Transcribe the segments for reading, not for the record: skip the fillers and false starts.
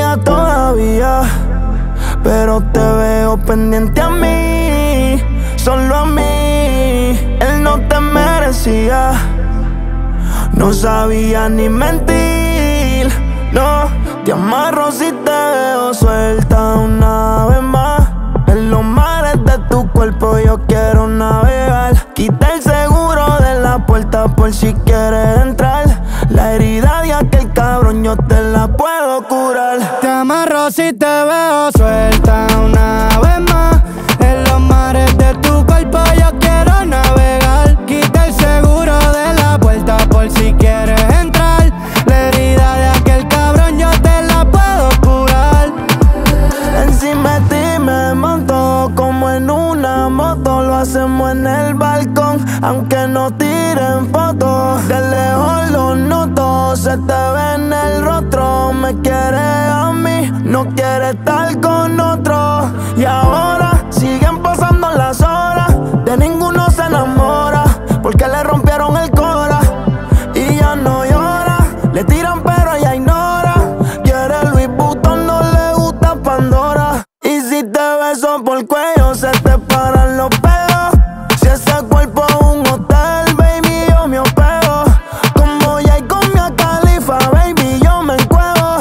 herida todavía, pero te veo pendiente a mí, solo a mí. Él no te merecía, no sabía ni mentir, no. Te amarro si te veo suelta una vez más. En los mares de tu cuerpo yo quiero navegar. Quita el seguro de la puerta por si quieres entrar. La herida de aquel cabrón yo te la puedo curar. Te amarro si te veo suelta una vez más. En los mares de tu cuerpo yo quiero navegar. Quita el seguro de la puerta por si quieres entrar. La herida de aquel cabrón yo te la puedo curar. Encima de ti me monto como en una moto. Lo hacemos en el balcón, aunque no tiren fotos. De lejos lo noto, se te ve en el rostro. Me quieres a mí, no quieres estar con otro. Y ahora siguen pasando las horas, de ninguno se enamora, porque le rompieron el cora y ya no llora. Le tiran pero ella ignora. Quiere Louis Vuitton, no le gusta Pandora. Y si te beso por el cuello se te paran los pelos. Si ese cuerpo es un hotel, baby, yo me hospego. Como Jay con Mia Khalifa, baby, yo me encuevo.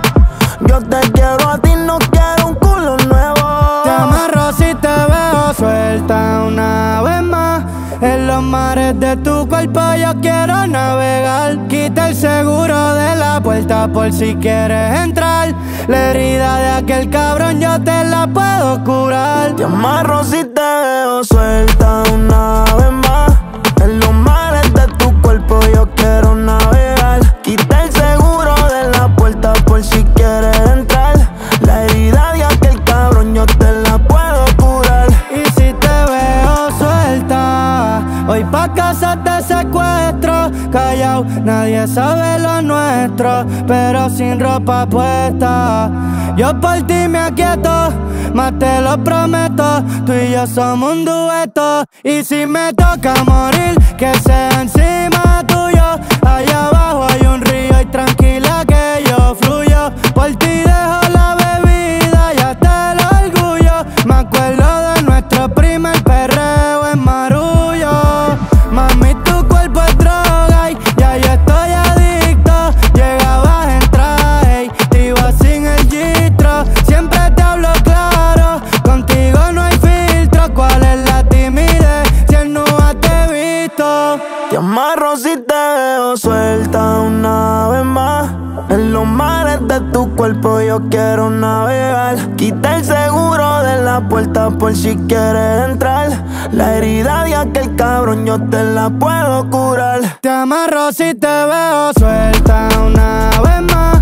Yo te quiero a ti, no quiero un culo nuevo. Te amarro si te veo suelta una vez más. En los mares de tu cuerpo yo quiero navegar. Quita el seguro de la puerta por si quieres entrar. La herida de aquel cabrón yo te la puedo curar. Te amarro si te veo suelta una vez más. En los mares de tu cuerpo yo quiero navegar. Quita el seguro de la puerta por si quieres entrar. La herida de aquel cabrón yo te la puedo curar. Y si te veo suelta, hoy pa' casa te secuestro. Callao, nadie sabe lo nuestro, pero sin ropa puesta. Yo por ti me aquieto, más te lo prometo. Tú y yo somos un dueto. Y si me toca morir, que sea encima tuyo. Allá abajo hay un río y tranquila que yo fluyo. Por ti dejo la bebida y hasta el orgullo. Me acuerdo de nuestro primer perreo en Marullo. Mami, tu cuerpo es droga y ya yo estoy adicto. Llegabas en traje y te ibas sin el gistro. Siempre te hablo claro, contigo no hay filtro. ¿Cuál es la timidez si en nunca te he visto? Te amarro si te veo suelta una vez más. En los mares de tu cuerpo yo quiero navegar. Quita el seguro de la puerta por si quieres entrar. La herida de aquel cabrón yo te la puedo curar. Te amarro si te veo suelta una vez más.